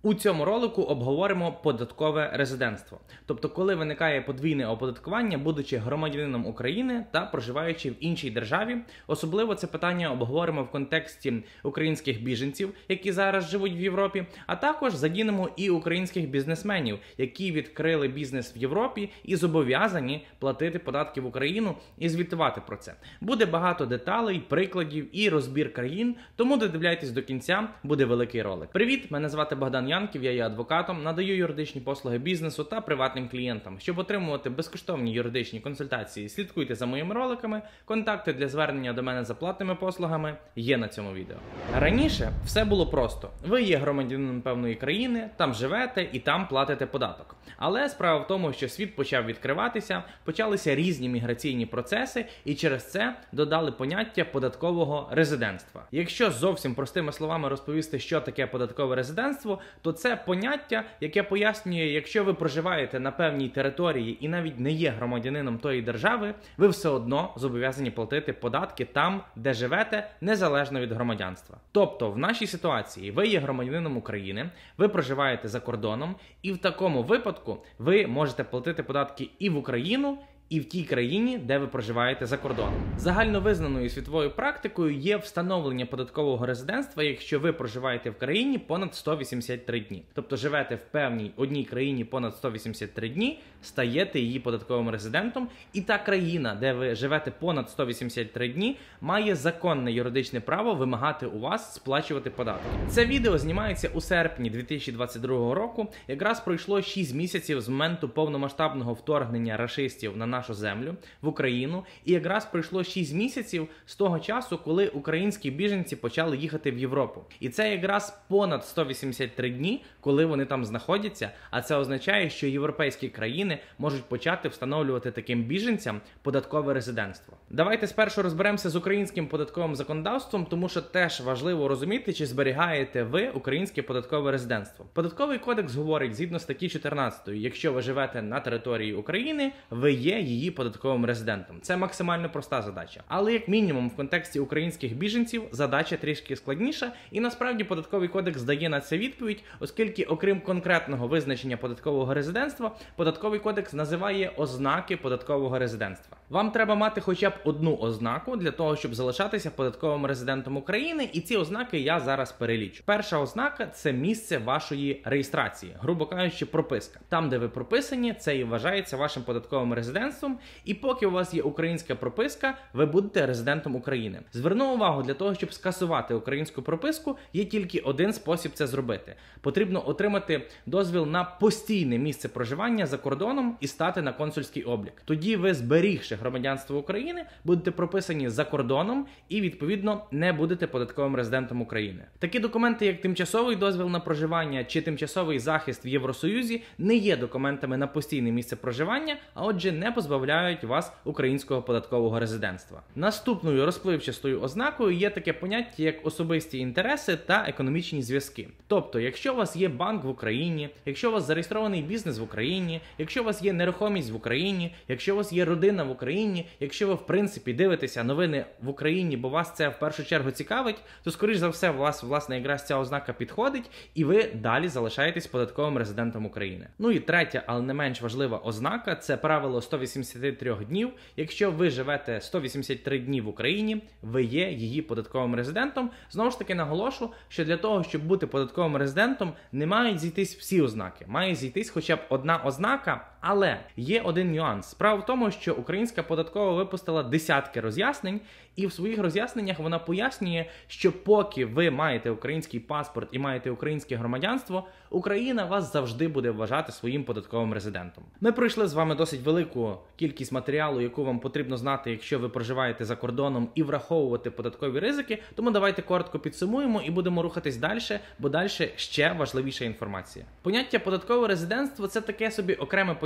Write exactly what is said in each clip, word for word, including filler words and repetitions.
У цьому ролику обговоримо податкове резидентство. Тобто, коли виникає подвійне оподаткування, будучи громадянином України та проживаючи в іншій державі. Особливо це питання обговоримо в контексті українських біженців, які зараз живуть в Європі, а також задінемо і українських бізнесменів, які відкрили бізнес в Європі і зобов'язані платити податки в Україну і звітувати про це. Буде багато деталей, прикладів і розбір країн, тому додивляйтесь до кінця, буде великий ролик. Привіт, мене звати Богдан Янків, я є адвокатом, надаю юридичні послуги бізнесу та приватним клієнтам. Щоб отримувати безкоштовні юридичні консультації, слідкуйте за моїми роликами, контакти для звернення до мене за платними послугами є на цьому відео. Раніше все було просто. Ви є громадянином певної країни, там живете і там платите податок. Але справа в тому, що світ почав відкриватися, почалися різні міграційні процеси і через це додали поняття податкового резидентства. Якщо зовсім простими словами розповісти, що таке податкове резидентство, то це поняття, яке пояснює, якщо ви проживаєте на певній території і навіть не є громадянином тої держави, ви все одно зобов'язані платити податки там, де живете, незалежно від громадянства. Тобто, в нашій ситуації ви є громадянином України, ви проживаєте за кордоном, і в такому випадку ви можете платити податки і в Україну, і в тій країні, де ви проживаєте за кордоном. Загальновизнаною світовою практикою є встановлення податкового резидентства, якщо ви проживаєте в країні понад сто вісімдесят три дні. Тобто живете в певній одній країні понад сто вісімдесят три дні, стаєте її податковим резидентом, і та країна, де ви живете понад сто вісімдесят три дні, має законне юридичне право вимагати у вас сплачувати податки. Це відео знімається у серпні дві тисячі двадцять другого року. Якраз пройшло шість місяців з моменту повномасштабного вторгнення рашистів на нашу землю, в Україну, і якраз пройшло шість місяців з того часу, коли українські біженці почали їхати в Європу. І це якраз понад сто вісімдесят три дні, коли вони там знаходяться, а це означає, що європейські країни можуть почати встановлювати таким біженцям податкове резидентство. Давайте спершу розберемося з українським податковим законодавством, тому що теж важливо розуміти, чи зберігаєте ви українське податкове резидентство. Податковий кодекс говорить, згідно статті чотирнадцятої, якщо ви живете на території України, ви є її податковим резидентом. Це максимально проста задача. Але як мінімум в контексті українських біженців задача трішки складніша, і насправді податковий кодекс дає на це відповідь, оскільки окрім конкретного визначення податкового резидентства, податковий кодекс називає ознаки податкового резидентства. Вам треба мати хоча б одну ознаку для того, щоб залишатися податковим резидентом України, і ці ознаки я зараз перелічу. Перша ознака – це місце вашої реєстрації, грубо кажучи, прописка. Там, де ви прописані, це і вважається вашим податковим резидентством, і поки у вас є українська прописка, ви будете резидентом України. Зверну увагу, для того, щоб скасувати українську прописку, є тільки один спосіб це зробити. Потрібно отримати дозвіл на постійне місце проживання за кордоном і стати на консульський облік. Тоді ви, зберігши громадянство України, будете прописані за кордоном і, відповідно, не будете податковим резидентом України. Такі документи, як тимчасовий дозвіл на проживання чи тимчасовий захист в Євросоюзі, не є документами на постійне місце проживання, а отже, не позбавляють вас українського податкового резидентства. Наступною розпливчастою ознакою є таке поняття, як особисті інтереси та економічні зв'язки. Тобто, якщо у вас є банк в Україні, якщо у вас зареєстрований бізнес в Україні, якщо у вас є нерухомість в Україні, якщо у вас є родина в Україні, якщо ви, в принципі, дивитеся новини в Україні, бо вас це в першу чергу цікавить, то, скоріш за все, у вас, власне, якраз ця ознака підходить, і ви далі залишаєтесь податковим резидентом України. Ну і третя, але не менш важлива ознака – це правило сто вісімдесят три днів. Якщо ви живете сто вісімдесят три дні в Україні, ви є її податковим резидентом. Знову ж таки наголошу, що для того, щоб бути податковим резидентом, не мають зійтись всі ознаки. Має зійтись хоча б одна ознака, але є один нюанс. Справа в тому, що українська податкова випустила десятки роз'яснень, і в своїх роз'ясненнях вона пояснює, що поки ви маєте український паспорт і маєте українське громадянство, Україна вас завжди буде вважати своїм податковим резидентом. Ми пройшли з вами досить велику кількість матеріалу, яку вам потрібно знати, якщо ви проживаєте за кордоном, і враховувати податкові ризики, тому давайте коротко підсумуємо і будемо рухатись далі, бо далі ще важливіша інформація. Поняття податкове резидентство – це таке собі окреме поняття,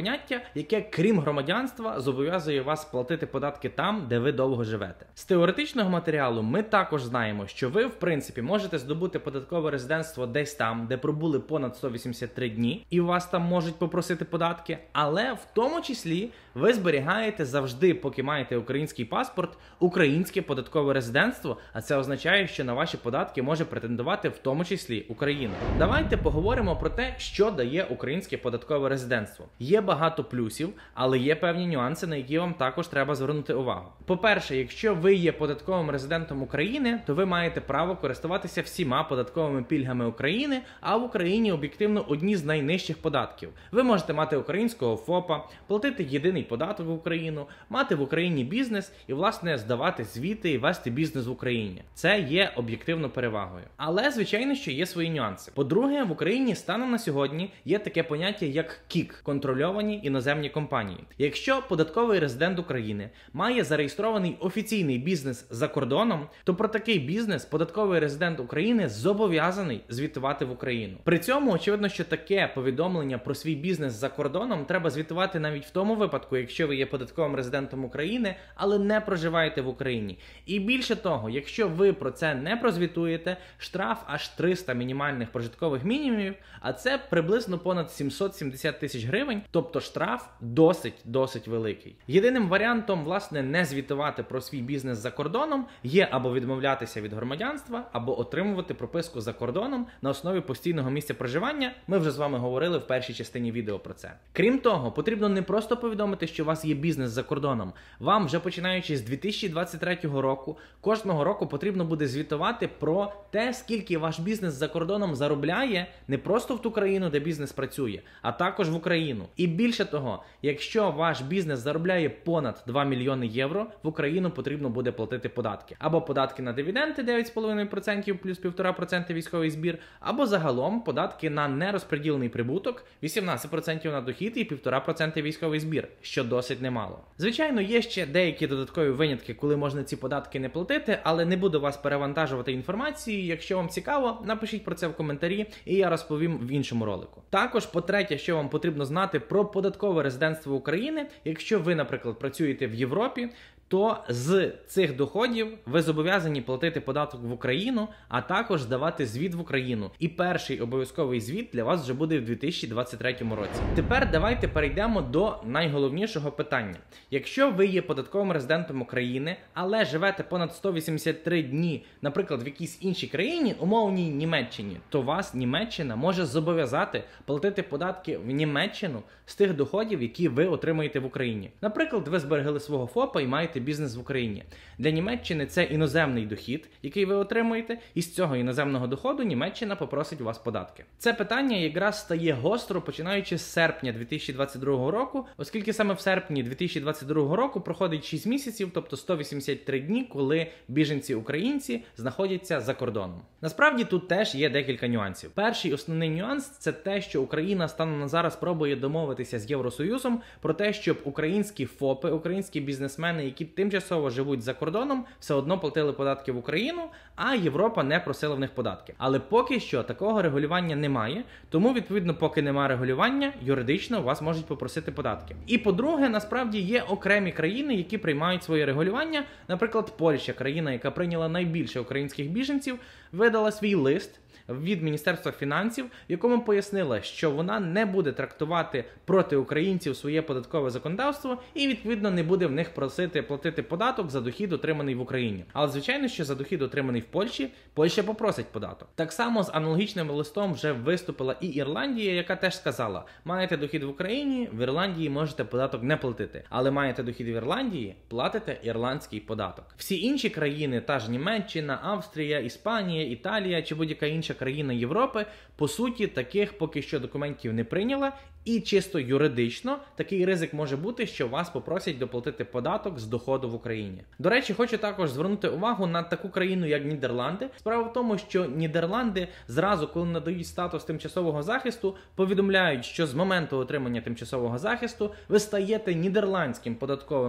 поняття, яке, крім громадянства, зобов'язує вас платити податки там, де ви довго живете. З теоретичного матеріалу ми також знаємо, що ви, в принципі, можете здобути податкове резидентство десь там, де пробули понад сто вісімдесят три дні, і вас там можуть попросити податки, але в тому числі ви зберігаєте завжди, поки маєте український паспорт, українське податкове резидентство, а це означає, що на ваші податки може претендувати в тому числі Україна. Давайте поговоримо про те, що дає українське податкове резидентство. Є багато плюсів, але є певні нюанси, на які вам також треба звернути увагу. По-перше, якщо ви є податковим резидентом України, то ви маєте право користуватися всіма податковими пільгами України, а в Україні об'єктивно одні з найнижчих податків. Ви можете мати українського ФОПа, платити єдиний податок в Україну, мати в Україні бізнес і, власне, здавати звіти і вести бізнес в Україні. Це є об'єктивно перевагою. Але, звичайно, що є свої нюанси. По-друге, в Україні станом на сьогодні є таке поняття, як КІК – контрольовані іноземні компанії. Якщо податковий резидент України має зареєстрований офіційний бізнес за кордоном, то про такий бізнес податковий резидент України зобов'язаний звітувати в Україну. При цьому, очевидно, що таке повідомлення про свій бізнес за кордоном треба звітувати навіть в тому випадку, якщо ви є податковим резидентом України, але не проживаєте в Україні. І більше того, якщо ви про це не прозвітуєте, штраф аж триста мінімальних прожиткових мінімумів, а це приблизно понад сімсот сімдесят тисяч гривень, тобто штраф досить-досить великий. Єдиним варіантом, власне, не звітувати про свій бізнес за кордоном є або відмовлятися від громадянства, або отримувати прописку за кордоном на основі постійного місця проживання. Ми вже з вами говорили в першій частині відео про це. Крім того, потрібно не просто повідомити, що у вас є бізнес за кордоном. Вам, вже починаючи з дві тисячі двадцять третього року, кожного року потрібно буде звітувати про те, скільки ваш бізнес за кордоном заробляє не просто в ту країну, де бізнес працює, а також в Україну. І більше того, якщо ваш бізнес заробляє понад два мільйони євро, в Україну потрібно буде платити податки. Або податки на дивіденди дев'ять цілих п'ять десятих відсотка плюс півтора відсотка військовий збір, або загалом податки на нерозподілений прибуток вісімнадцять відсотків на дохід і півтора відсотка військовий збір, що досить немало. Звичайно, є ще деякі додаткові винятки, коли можна ці податки не платити, але не буду вас перевантажувати інформацією. Якщо вам цікаво, напишіть про це в коментарі, і я розповім в іншому ролику. Також, по-третє, що вам потрібно знати про податкове резидентство України, якщо ви, наприклад, працюєте в Європі, то з цих доходів ви зобов'язані платити податок в Україну, а також здавати звіт в Україну. І перший обов'язковий звіт для вас вже буде в дві тисячі двадцять третьому році. Тепер давайте перейдемо до найголовнішого питання. Якщо ви є податковим резидентом України, але живете понад сто вісімдесят три дні, наприклад, в якійсь іншій країні, умовній Німеччині, то вас Німеччина може зобов'язати платити податки в Німеччину з тих доходів, які ви отримуєте в Україні. Наприклад, ви зберегли свого ФОПа і маєте бізнес в Україні. Для Німеччини це іноземний дохід, який ви отримуєте, і з цього іноземного доходу Німеччина попросить у вас податки. Це питання якраз стає гостро, починаючи з серпня дві тисячі двадцять другого року, оскільки саме в серпні дві тисячі двадцять другого року проходить шість місяців, тобто сто вісімдесят три дні, коли біженці-українці знаходяться за кордоном. Насправді тут теж є декілька нюансів. Перший основний нюанс – це те, що Україна станом на зараз пробує домовитися з Євросоюзом про те, щоб українські ФОПи, українські бізнесмени, які тимчасово живуть за кордоном, все одно платили податки в Україну, а Європа не просила в них податки. Але поки що такого регулювання немає, тому, відповідно, поки немає регулювання, юридично вас можуть попросити податки. І, по-друге, насправді є окремі країни, які приймають своє регулювання. Наприклад, Польща, країна, яка прийняла найбільше українських біженців, видала свій лист від Міністерства фінансів, в якому пояснила, що вона не буде трактувати проти українців своє податкове законодавство і, відповідно, не буде в них просити платити податок за дохід, отриманий в Україні. Але, звичайно, що за дохід, отриманий в Польщі, Польща попросить податок. Так само з аналогічним листом вже виступила і Ірландія, яка теж сказала, маєте дохід в Україні, в Ірландії можете податок не платити. Але маєте дохід в Ірландії, платите ірландський податок. Всі інші країни, та ж Німеччина, Австрія, Іспанія, Італія чи будь-яка інша країна Європи, по суті, таких поки що документів не прийняла, і чисто юридично такий ризик може бути, що вас попросять доплатити податок з доходу в Україні. До речі, хочу також звернути увагу на таку країну, як Нідерланди. Справа в тому, що Нідерланди зразу, коли надають статус тимчасового захисту, повідомляють, що з моменту отримання тимчасового захисту ви стаєте нідерландським податковим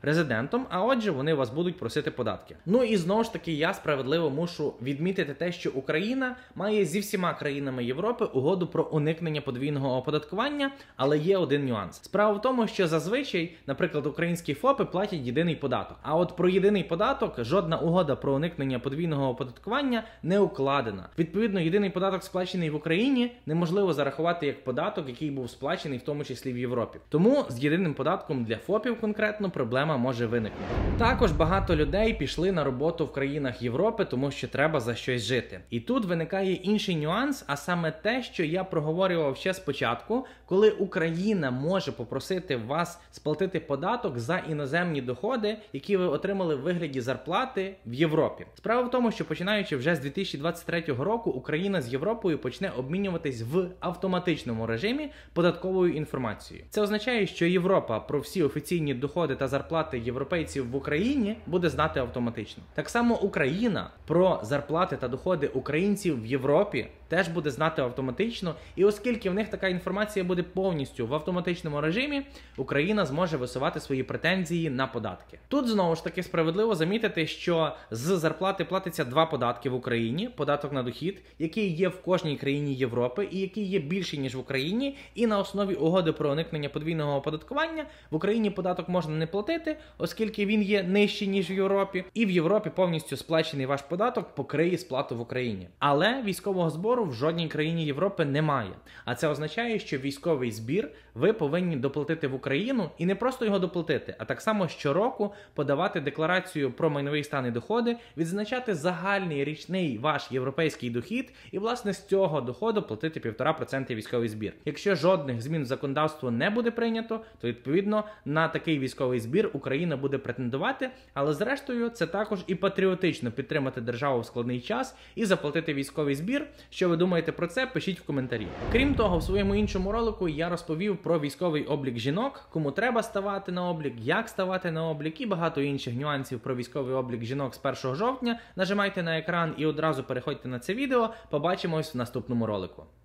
резидентом, а отже, вони вас будуть просити податки. Ну і знову ж таки, я справедливо мушу відмітити те, що Україна має зі всіма країнами Європи угоду про уникнення подвійного оподаткування, але є один нюанс. Справа в тому, що зазвичай, наприклад, українські ФОПи платять єдиний податок. А от про єдиний податок жодна угода про уникнення подвійного оподаткування не укладена. Відповідно, єдиний податок, сплачений в Україні, неможливо зарахувати як податок, який був сплачений в тому числі в Європі. Тому з єдиним податком для ФОПів конкретно проблема може виникнути. Також багато людей пішли на роботу в країнах Європи, тому що треба за щось жити. І тут виникає інший нюанс, а саме те, що я проговорював ще спочатку, коли Україна може попросити вас сплатити податок за іноземні доходи, які ви отримали в вигляді зарплати в Європі. Справа в тому, що починаючи вже з дві тисячі двадцять третього року, Україна з Європою почне обмінюватись в автоматичному режимі податковою інформацією. Це означає, що Європа про всі офіційні доходи та зарплати європейців в Україні буде знати автоматично. Так само Україна про зарплати та доходи українців в Європі теж буде знати автоматично, і оскільки в них така інформація буде повністю в автоматичному режимі, Україна зможе висувати свої претензії на податки. Тут знову ж таки справедливо замітити, що з зарплати платиться два податки в Україні: податок на дохід, який є в кожній країні Європи і який є більший, ніж в Україні, і на основі угоди про уникнення подвійного оподаткування в Україні податок можна не платити, оскільки він є нижчий, ніж в Європі, і в Європі повністю сплачений ваш податок покриє сплату в Україні. Але військового збору в жодній країні Європи немає. А це означає, що військовий збір ви повинні доплатити в Україну, і не просто його доплатити, а так само щороку подавати декларацію про майновий стан і доходи, відзначати загальний річний ваш європейський дохід і, власне, з цього доходу платити півтора відсотка військовий збір. Якщо жодних змін в законодавство не буде прийнято, то, відповідно, на такий військовий збір Україна буде претендувати, але зрештою це також і патріотично підтримати державу в складний час і заплатити військовий збір. Що ви думаєте про це, пишіть в коментарі. Крім того, в своєму іншому ролику я розповів про військовий облік жінок, кому треба ставати на облік, як ставати на облік і багато інших нюансів про військовий облік жінок з першого жовтня. Нажимайте на екран і одразу переходьте на це відео. Побачимось в наступному ролику.